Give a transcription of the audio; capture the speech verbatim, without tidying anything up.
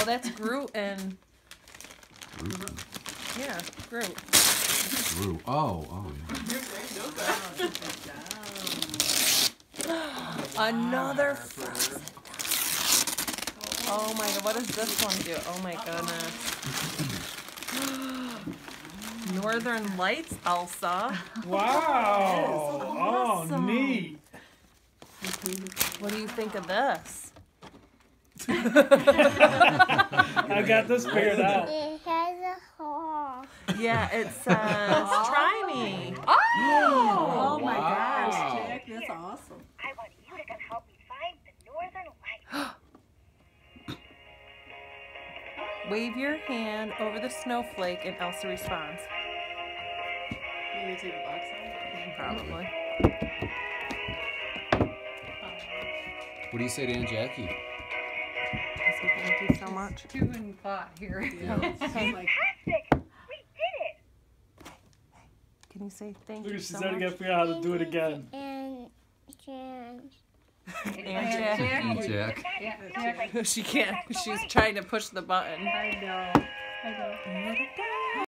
that's Groot and... Groot. Yeah, Groot. Groot. Oh, oh. Yeah. Another frozen. Oh my god, what does this one do? Oh my goodness. Northern Lights, Elsa. Wow. Awesome. Oh, neat. What do you think of this? I got this figured out. It has a hole. Yeah, it says, try me. Oh, Oh, my wow. gosh, Jack, that's awesome. I want you to come help me find the Northern Lights. Wave your hand over the snowflake and Elsa responds. You need to take the box out? Probably. What do you say to Aunt Jackie? I say thank you so much. Two in pot here. Yeah. Okay. Fantastic! We did it! Can you say thank Look, you she's so already got to much? figure out how to do it again. And Jan. Aunt Jackie. Aunt Jack. Yeah, No, Jack. like, She can't. that's the She's light. trying to push the button. I know. I know. Let it down.